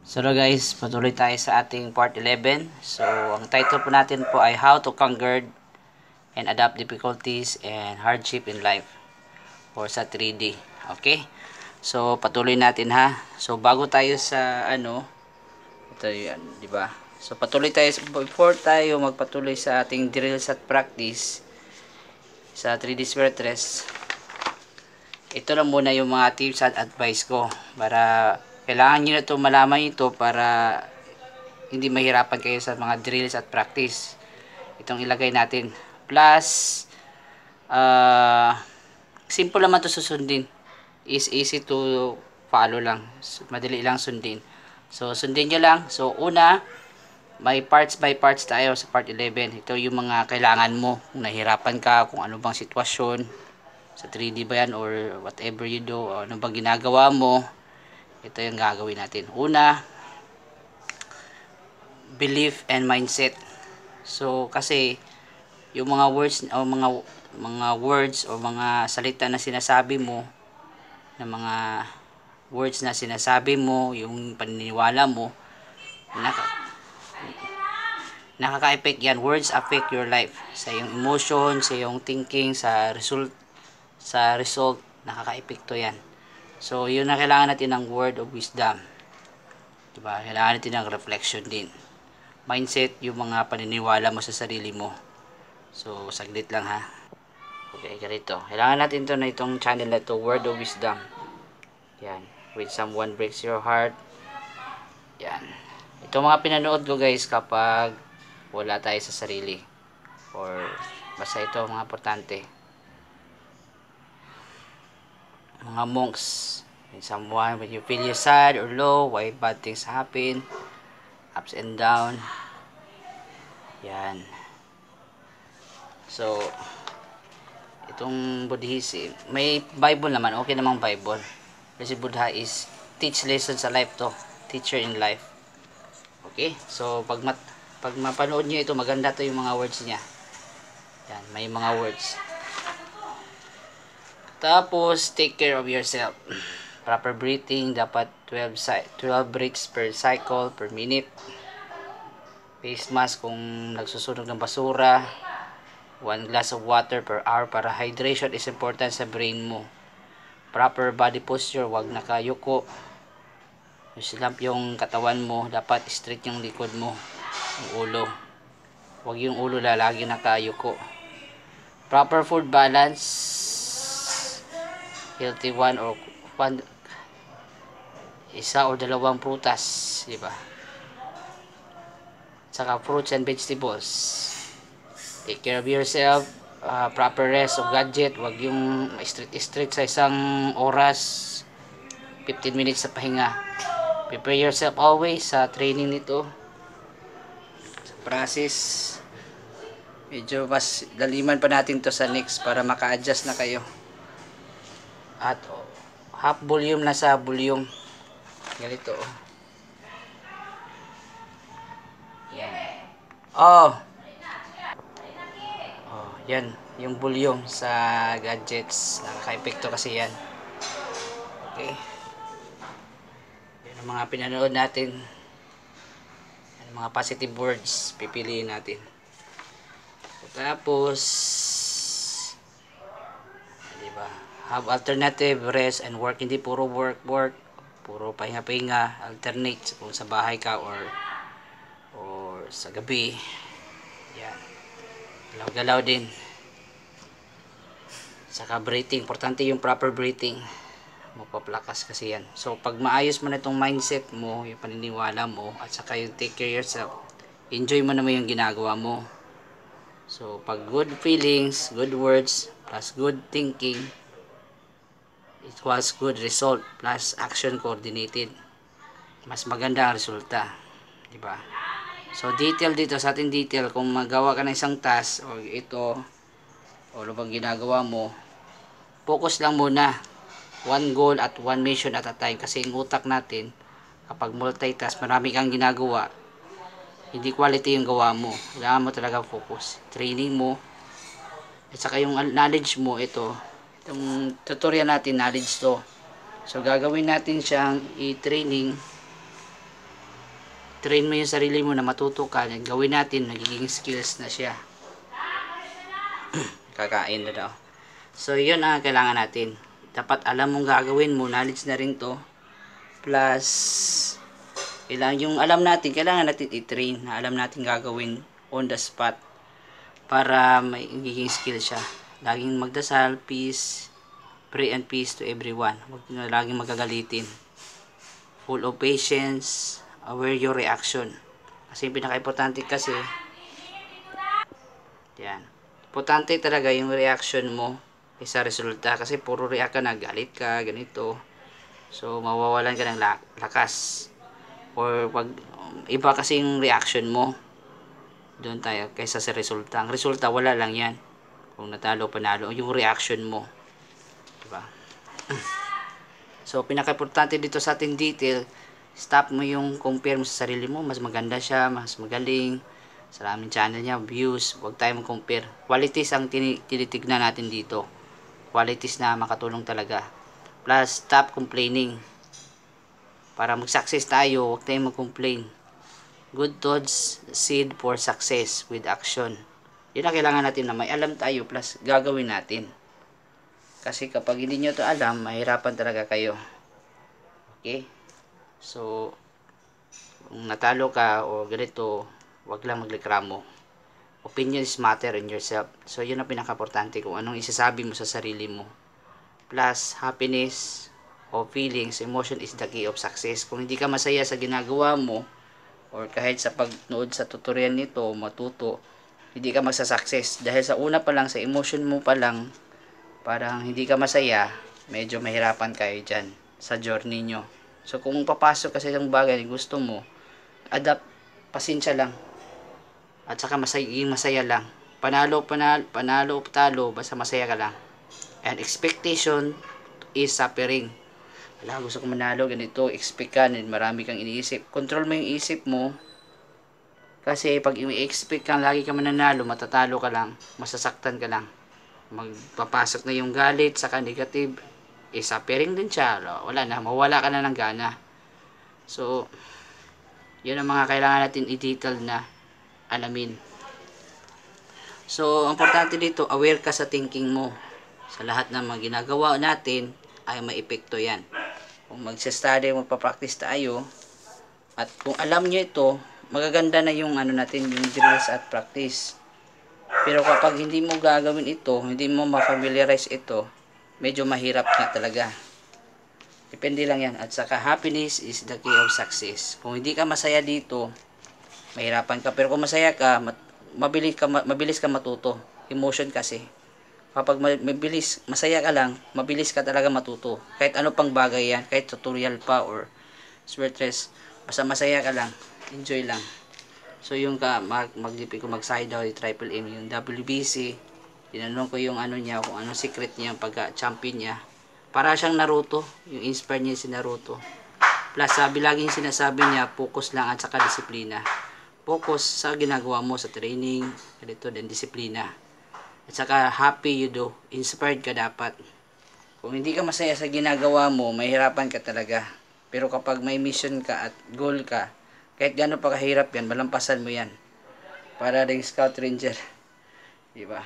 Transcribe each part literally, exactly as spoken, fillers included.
So guys, patuloy tayo sa ating part eleven. So ang title po natin po ay How to Conquer and Adapt Difficulties and Hardship in Life or sa three D. Okay? So patuloy natin ha. So bago tayo sa ano, ito yan, di ba? So patuloy tayo before tayo magpatuloy sa ating drills at practice sa three D Spirit Rest. Ito lang muna yung mga tips at advice ko para kailangan nyo na ito, malaman ito para hindi mahirapan kayo sa mga drills at practice. Itong ilagay natin. Plus, uh, simple naman ito susundin. Is easy to follow lang. Madali lang sundin. So, sundin nyo lang. So, una, may parts by parts tayo sa part eleven. Ito yung mga kailangan mo. Kung nahirapan ka, kung ano bang sitwasyon. Sa three D ba yan or whatever you do. Ano bang ginagawa mo. Ito yung gagawin natin. Una, belief and mindset. So, kasi yung mga words o mga mga words o mga salita na sinasabi mo, na mga words na sinasabi mo, yung paniniwala mo, naka, nakaka-affect yan. Words affect your life. Sa iyong emotion, sa iyong thinking, sa result, sa result, nakaka-affect to yan. So, yun na kailangan natin ng word of wisdom. Diba? Kailangan natin ng reflection din. Mindset, yung mga paniniwala mo sa sarili mo. So, saglit lang ha. Okay, ganito. Kailangan natin to na itong channel na to, word of wisdom. Yan. When someone breaks your heart. Yan. Ito mga pinanood ko guys kapag wala tayo sa sarili. Or, basta ito mga importante. Mga monks, when someone, when you feel you're sad or low, why bad things happen, ups and down, yan. So, itong Buddhism, may Bible naman, okay namang Bible. Kasi Buddha is teach lessons sa life to, teacher in life. Okay, so pag, mat, pag mapanood nyo ito, maganda to yung mga words niya. Yan, may mga words. Tapos, take care of yourself. Proper breathing, dapat twelve, twelve breaths per cycle, per minute. Face mask kung nagsusunog ng basura. One glass of water per hour para hydration is important sa brain mo. Proper body posture, wag nakayuko. Yung slump yung katawan mo, dapat straight yung likod mo, yung ulo. Wag yung ulo lalagi nakayuko. Proper food balance. Healthy one or one, isa o dalawang prutas, di ba? Saka fruits and vegetables. Take care of yourself. Uh, proper rest of gadget. Wag yung straight-straight sa isang oras. fifteen minutes sa pahinga. Prepare yourself always sa training nito. Sa process. Medyo mas daliman pa natin to sa next para maka-adjust na kayo. At oh, half volume na sa volume. Ganito oh. Yan. Oh. Oh, yan. Yung volume sa gadgets. Nakaka-epekto kasi yan. Okay. Yan ang mga pinanood natin. Yan, mga positive words. Pipiliin natin. Tapos, diba? Have alternative rest and work, hindi puro work work, puro pahinga pahinga, alternate kung sa bahay ka or or sa gabi. Yan, galaw galaw din. Saka breathing, importante yung proper breathing, mapaplakas kasi yan. So pag maayos mo na itong mindset mo, yung paniniwala mo, at saka yung take care yourself, enjoy mo naman yung ginagawa mo. So pag good feelings, good words plus good thinking, it was good result plus action coordinated. Mas maganda ang resulta. Diba? So, detail dito, sa ating detail, kung magawa ka ng isang task, o ito, o ano bang ginagawa mo, focus lang muna. One goal at one mission at a time. Kasi yung utak natin, kapag multitask, marami kang ginagawa, hindi quality yung gawa mo. Kailangan mo talaga focus. Training mo, at saka yung knowledge mo, ito, itong tutorial natin, knowledge to. So, gagawin natin siyang i-training train mo yung sarili mo na matuto ka, gawin natin, nagiging skills na siya. Kakain na daw. So, yun ang kailangan natin. Dapat alam mong gagawin mo, knowledge na rin to. Plus, kailangan, yung alam natin, kailangan natin i-train na alam natin gagawin on the spot para may nagiging skill siya. Laging magdasal, peace, pray and peace to everyone. Huwag na laging magagalitin. Full of patience, aware your reaction. Kasi yung pinaka-importante kasi, yan. Importante talaga yung reaction mo sa resulta. Kasi puro react ka na, galit ka, ganito. So, mawawalan ka ng lakas. Or, wag, iba kasi yung reaction mo. Doon tayo, kaysa sa resulta. Ang resulta, wala lang yan. Kung natalo, panalo. Yung reaction mo. Diba? So, pinaka-importante dito sa ating detail, stop mo yung compare mo sa sarili mo. Mas maganda siya, mas magaling. Sa aming channel niya, views. Huwag tayo mag-compare. Qualities ang tinitignan natin dito. Qualities na makatulong talaga. Plus, stop complaining. Para mag-success tayo, huwag tayong mag-complain. Good thoughts, seed for success with action. Yun ang kailangan natin na may alam tayo plus gagawin natin. Kasi kapag hindi nyo to alam, mahirapan talaga kayo. Okay? So, kung natalo ka o ganito, wag lang magreklamo. Opinions matter in yourself. So, yun ang pinaka-importante kung anong isasabi mo sa sarili mo. Plus, happiness o feelings, emotion is the key of success. Kung hindi ka masaya sa ginagawa mo, or kahit sa pagnood sa tutorial nito, matuto, hindi ka magsa-success. Dahil sa una pa lang, sa emotion mo pa lang, parang hindi ka masaya, medyo mahirapan kayo dyan sa journey nyo. So, kung papasok kasi yung bagay na gusto mo, adapt, pasensya lang. At saka masaya, masaya lang. Panalo, panalo, panalo, talo, basta masaya ka lang. And expectation is suffering. Wala, gusto ko manalo, ganito, expect ka, marami kang iniisip. Control mo yung isip mo. Kasi pag i-expect kang lagi ka mananalo, matatalo ka lang, masasaktan ka lang. Magpapasok na yung galit, saka negative, eh, suffering din siya. Wala na, mawala ka na ng gana. So, yun ang mga kailangan natin i-detail na alamin. So, ang importante dito, aware ka sa thinking mo. Sa lahat ng mga ginagawa natin, ay may epekto yan. Kung magsa-study, magpa-practice tayo, at kung alam nyo ito, magaganda na yung ano natin, yung drills at practice. Pero kapag hindi mo gagawin ito, hindi mo ma-familiarize ito, medyo mahirap na talaga. Depende lang yan. At saka happiness is the key of success. Kung hindi ka masaya dito, mahirapan ka. Pero kung masaya ka, mabilis ka, mabilis ka matuto. Emotion kasi. Kapag mabilis, masaya ka lang, mabilis ka talaga matuto. Kahit ano pang bagay yan, kahit tutorial pa or sweatress, basta masaya ka lang. Enjoy lang. So yung ka mag magdipi ko mag-side out triple M yung W B C, tinanong ko yung ano niya, kung anong secret niya pagka champion niya. Para siyang Naruto, yung inspire niya si Naruto. Plus sabi laging sinasabi niya, focus lang at saka disiplina. Focus sa ginagawa mo sa training, ganito din disiplina. At saka happy you do, inspired ka dapat. Kung hindi ka masaya sa ginagawa mo, mahirapan ka talaga. Pero kapag may mission ka at goal ka, kahit gano'n pa kahirap yan, malampasan mo yan. Para ring scout ranger. Diba?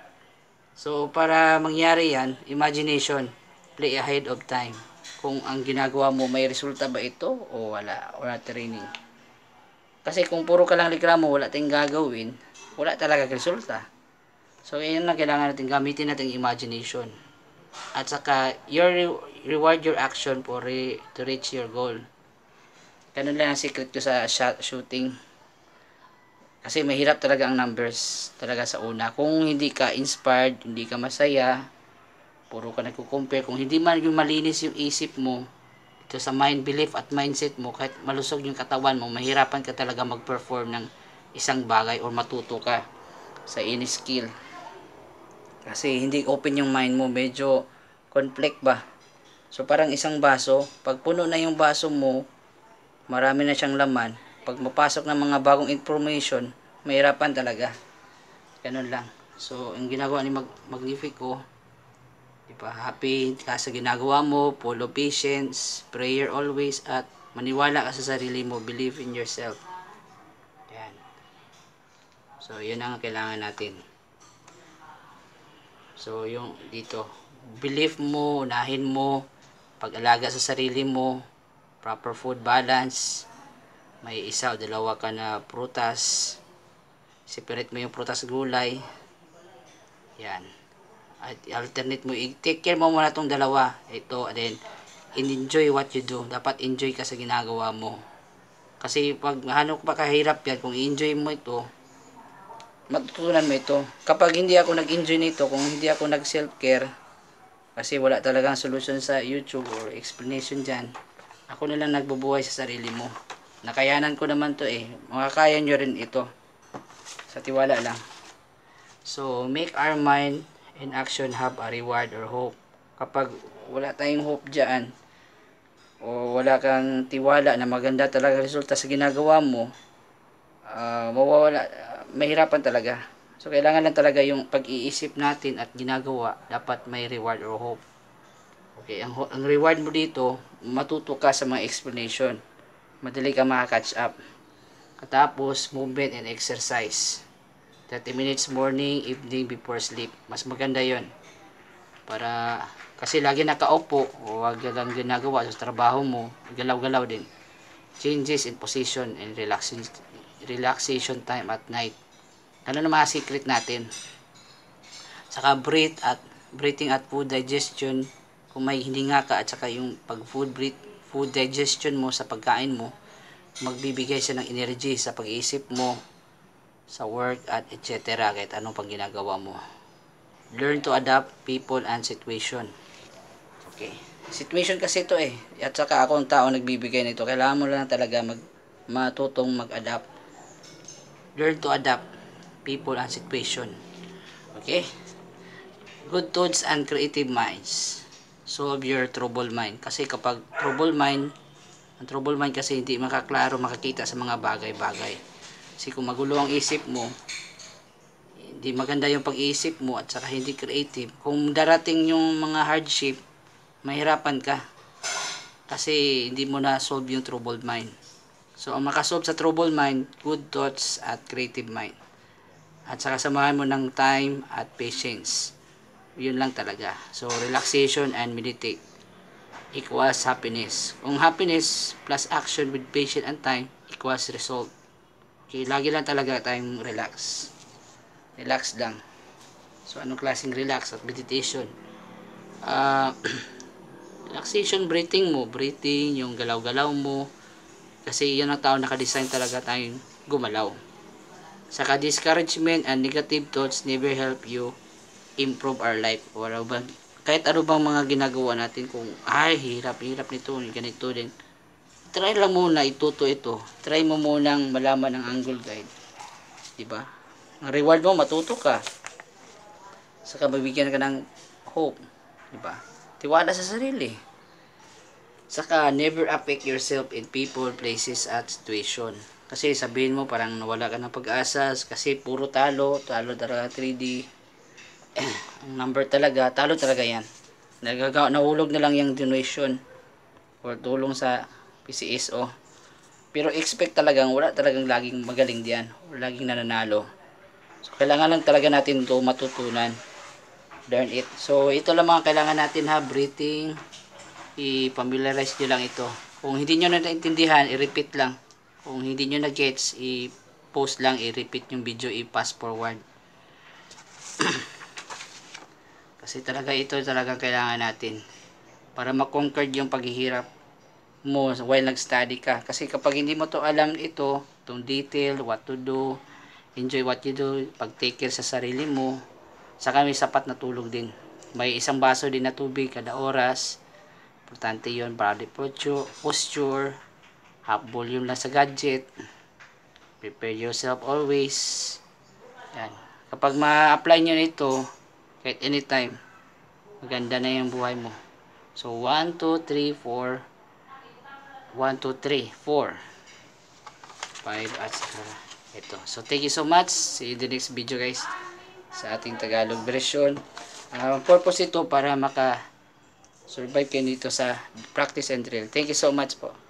So, para mangyari yan, imagination. Play ahead of time. Kung ang ginagawa mo, may resulta ba ito o wala? Wala training. Kasi kung puro ka lang reklamo, wala tayong gagawin, wala talaga resulta. So, yun lang kailangan natin gamitin natin imagination. At saka, your reward your action for re, to reach your goal. Ganun lang ang secret ko sa shot, shooting. Kasi mahirap talaga ang numbers talaga sa una. Kung hindi ka inspired, hindi ka masaya, puro ka nagko-compare, kung hindi man yung malinis yung isip mo, ito sa mind, belief at mindset mo, kahit malusog yung katawan mo, mahirapan ka talaga mag-perform ng isang bagay or matuto ka sa any skill. Kasi hindi open yung mind mo, medyo conflict ba. So parang isang baso, pag puno na yung baso mo, marami na siyang laman. Pag mapasok ng mga bagong information, mahirapan talaga. Ganun lang. So, yung ginagawa ni Mag Magnifico, diba, happy ka sa ginagawa mo, full of patience, prayer always, at Maniwala ka sa sarili mo. Believe in yourself. Yan. So, yun ang kailangan natin. So, yung dito. Believe mo, unahin mo, pag-alaga sa sarili mo, proper food balance, may isa o dalawa ka na prutas, separate mo yung prutas gulay, yan. At alternate mo, i-take care mo muna itong dalawa, ito, and then, enjoy what you do. Dapat enjoy ka sa ginagawa mo. Kasi pag hanok pa kahirap yan, kung i-enjoy mo ito, matutunan mo ito. Kapag hindi ako nag-enjoy nito, kung hindi ako nag-self-care, kasi wala talagang solusyon sa YouTube or explanation dyan, ako na lang nagbubuhay sa sarili mo. Nakayanan ko naman to eh. Makakaya nyo rin ito. Sa tiwala lang. So, make our mind and action have a reward or hope. Kapag wala tayong hope dyan, o wala kang tiwala na maganda talaga resulta sa ginagawa mo, uh, mawawala, uh, mahirapan talaga. So, kailangan lang talaga yung pag-iisip natin at ginagawa, dapat may reward or hope. Okay, ang, ang reward mo dito, matuto ka sa mga explanation. Madali ka maka-catch up. Katapos, movement and exercise. thirty minutes morning, evening, before sleep. Mas maganda yon. Para, kasi lagi nakaupo, o wag lang ginagawa sa trabaho mo, galaw-galaw din. Changes in position and relaxation, relaxation time at night. Ano na mga secret natin? Saka breathe at breathing at food digestion. Kung may hininga ka at saka yung pag food breath, food digestion mo sa pagkain mo, magbibigay siya ng energy sa pag-iisip mo, sa work at et cetera. Kahit anong pang ginagawa mo. Learn to adapt people and situation. Okay. Situation kasi ito eh. At saka ako ang tao nagbibigay nito. Kailangan mo lang talaga mag, matutong mag-adapt. Learn to adapt people and situation. Okay. Good thoughts and creative minds. Solve your troubled mind. Kasi kapag troubled mind, ang troubled mind kasi hindi makaklaro, makakita sa mga bagay-bagay. Kasi kung magulo ang isip mo, hindi maganda yung pag-iisip mo at saka hindi creative. Kung darating yung mga hardship, mahirapan ka. Kasi hindi mo na solve yung troubled mind. So, ang makasolve sa troubled mind, good thoughts at creative mind. At saka samahan mo ng time at patience. Yun lang talaga. So, relaxation and meditate equals happiness. Kung happiness plus action with patience and time equals result. Okay, lagi lang talaga tayong relax. Relax lang. So, anong klaseng relax at meditation? Uh, relaxation, breathing mo. Breathing, yung galaw-galaw mo. Kasi yan ang tao nakadesign talaga tayong gumalaw. Saka discouragement and negative thoughts never help you improve our life. Wala ba? Kahit ano bang mga ginagawa natin, kung ay hirap hirap nito, ganito din, try lang muna ituto ito. Try mo munang malaman ang angle guide, diba? Ang reward mo, matuto ka, saka mabigyan ka ng hope, diba? Tiwala sa sarili. Saka never affect yourself in people, places at situation. Kasi sabihin mo parang nawala ka ng pag-asa kasi puro talo, talo talaga three D. Ang number talaga, talo talaga yan. Nagagawa, nahulog na lang yung donation or tulong sa P C S O. Pero expect talagang, wala talagang laging magaling diyan or laging nananalo. So, kailangan lang talaga natin ito matutunan. Learn it. So, ito lang mga kailangan natin ha, breathing. I-familiarize nyo lang ito. Kung hindi nyo na naintindihan, i-repeat lang. Kung hindi nyo na-gets, i-post lang, i-repeat yung video, i-pass forward. Kasi talaga ito talagang kailangan natin para ma-conquer yung paghihirap mo while nag-study ka. Kasi kapag hindi mo to alam ito, itong detail, what to do, enjoy what you do, pag-take care sa sarili mo, saka may sapat na tulog din. May isang baso din na tubig kada oras. Importante yun. Body posture, half volume lang sa gadget, prepare yourself always. Yan. Kapag ma-apply nyo nito, kahit anytime, maganda na yung buhay mo. So, one, two, three, four. one, two, three, four. five, at ito. So, thank you so much. See you in the next video guys. Sa ating Tagalog version. Uh, purpose ito para maka-survive kayo dito sa practice and drill. Thank you so much po.